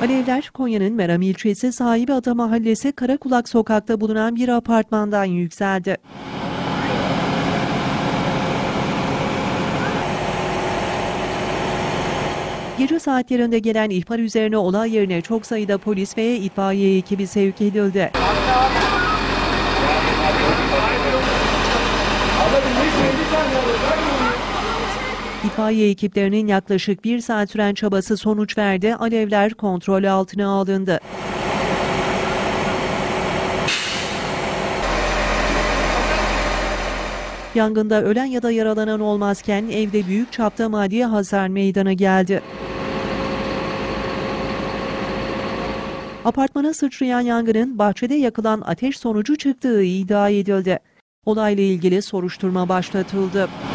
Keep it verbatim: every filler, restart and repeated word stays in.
Alevler Konya'nın Meram ilçesi Sahibiada Mahallesi Karakulak sokakta bulunan bir apartmandan yükseldi. Gece saatlerinde gelen ihbar üzerine olay yerine çok sayıda polis ve itfaiye ekibi sevk edildi. İtfaiye ekiplerinin yaklaşık bir saat süren çabası sonuç verdi. Alevler kontrol altına alındı. Yangında ölen ya da yaralanan olmazken evde büyük çapta maddi hasar meydana geldi. Apartmana sıçrayan yangının bahçede yakılan ateş sonucu çıktığı iddia edildi. Olayla ilgili soruşturma başlatıldı.